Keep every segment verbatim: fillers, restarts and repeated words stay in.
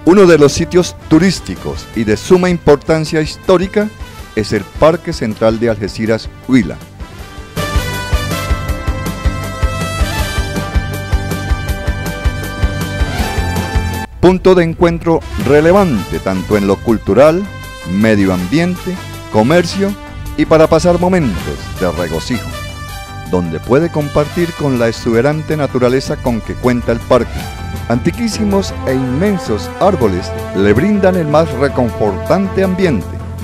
Uno de los sitios turísticos y de suma importancia histórica es el Parque Central de Algeciras, Huila. Punto de encuentro relevante tanto en lo cultural, medio ambiente, comercio y para pasar momentos de regocijo, donde puede compartir con la exuberante naturaleza con que cuenta el parque. Antiquísimos e inmensos árboles le brindan el más reconfortante ambiente.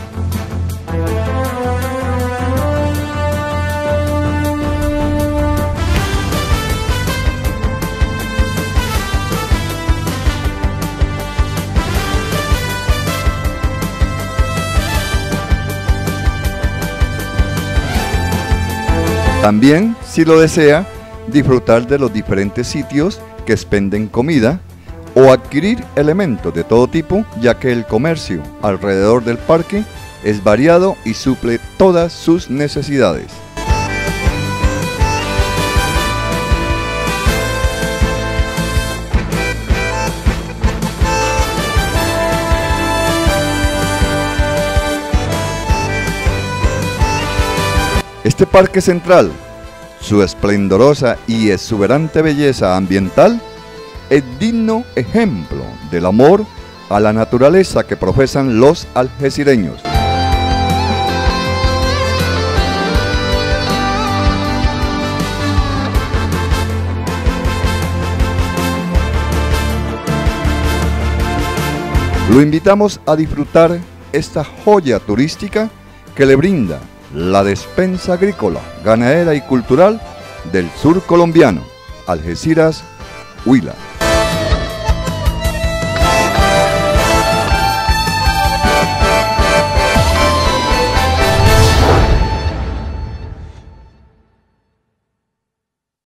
También, si lo desea, disfrutar de los diferentes sitios que expenden comida o adquirir elementos de todo tipo, ya que el comercio alrededor del parque es variado y suple todas sus necesidades. Este parque central, su esplendorosa y exuberante belleza ambiental, es digno ejemplo del amor a la naturaleza que profesan los algecireños. Lo invitamos a disfrutar esta joya turística que le brinda la despensa agrícola, ganadera y cultural del sur colombiano, Algeciras, Huila.